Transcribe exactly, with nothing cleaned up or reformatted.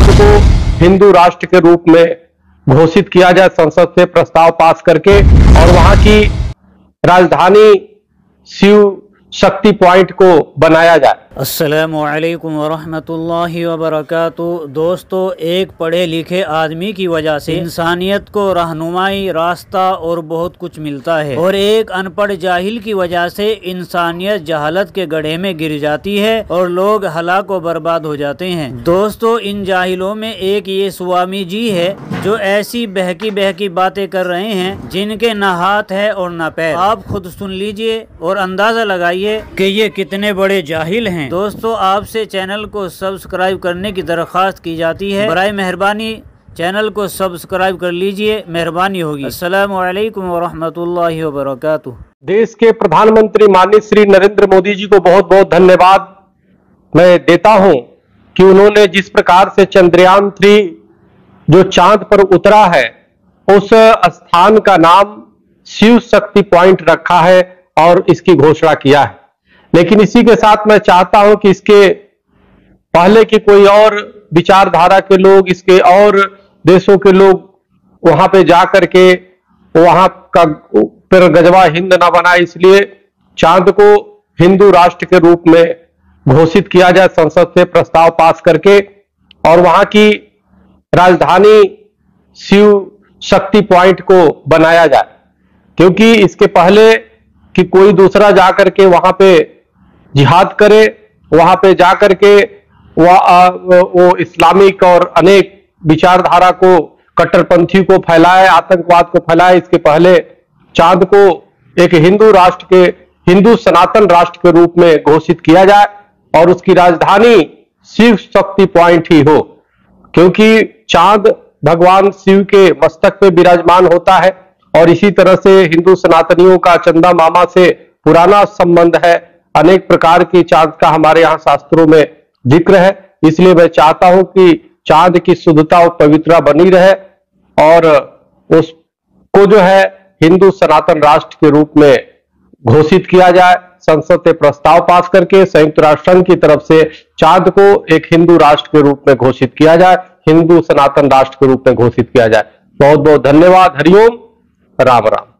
चांद को हिंदू राष्ट्र के रूप में घोषित किया जाए, संसद से प्रस्ताव पास करके, और वहां की राजधानी शिव शक्ति पॉइंट को बनाया जाए। अस्सलामु अलैकुम वरहमतुल्लाहि वबरकातुहू। दोस्तों, एक पढ़े लिखे आदमी की वजह से इंसानियत को रहनुमाई, रास्ता और बहुत कुछ मिलता है, और एक अनपढ़ जाहिल की वजह से इंसानियत जहालत के गड्ढे में गिर जाती है और लोग हलाक व बर्बाद हो जाते हैं। दोस्तों, इन जाहिलों में एक ये स्वामी जी है जो ऐसी बहकी बहकी बातें कर रहे हैं जिनके न हाथ है और न पैर। आप खुद सुन लीजिए और अंदाजा लगाइए कि ये कितने बड़े जाहिल हैं। दोस्तों, आपसे चैनल को सब्सक्राइब करने की दरख्वास्त की जाती है। बराए मेहरबानी चैनल को सब्सक्राइब कर लीजिए, मेहरबानी होगी। अस्सलामु अलैकुम वरहमतुल्लाहि वबरकातुहू। देश के प्रधानमंत्री माननीय श्री नरेंद्र मोदी जी को बहुत बहुत धन्यवाद मैं देता हूं कि उन्होंने जिस प्रकार से चंद्रयान थ्री जो चांद पर उतरा है, उस स्थान का नाम शिव शक्ति पॉइंट रखा है और इसकी घोषणा किया है। लेकिन इसी के साथ मैं चाहता हूं कि इसके पहले के कोई और विचारधारा के लोग, इसके और देशों के लोग वहां पे जाकर के वहां का फिर गजवा हिंद ना बनाए, इसलिए चांद को हिंदू राष्ट्र के रूप में घोषित किया जाए, संसद से प्रस्ताव पास करके, और वहां की राजधानी शिव शक्ति पॉइंट को बनाया जाए। क्योंकि इसके पहले कि कोई दूसरा जाकर के वहां पे जिहाद करे, वहां पे जाकर के वो, वो इस्लामिक और अनेक विचारधारा को, कट्टरपंथी को फैलाए, आतंकवाद को फैलाए, इसके पहले चांद को एक हिंदू राष्ट्र के, हिंदू सनातन राष्ट्र के रूप में घोषित किया जाए और उसकी राजधानी शिव शक्ति पॉइंट ही हो। क्योंकि चांद भगवान शिव के मस्तक पे विराजमान होता है और इसी तरह से हिंदू सनातनियों का चंदा मामा से पुराना संबंध है। अनेक प्रकार की चांद का हमारे यहाँ शास्त्रों में जिक्र है। इसलिए मैं चाहता हूं कि चांद की शुद्धता और पवित्रता बनी रहे और उसको जो है हिंदू सनातन राष्ट्र के रूप में घोषित किया जाए। संसद से प्रस्ताव पास करके संयुक्त राष्ट्र संघ की तरफ से चांद को एक हिंदू राष्ट्र के रूप में घोषित किया जाए, हिंदू सनातन राष्ट्र के रूप में घोषित किया जाए। बहुत बहुत धन्यवाद। हरिओम, राम राम।